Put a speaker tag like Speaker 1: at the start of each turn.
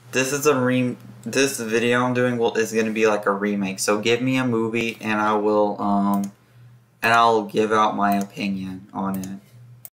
Speaker 1: This is this video I'm doing is gonna be like a remake. So give me a movie and I'll give out my opinion on it.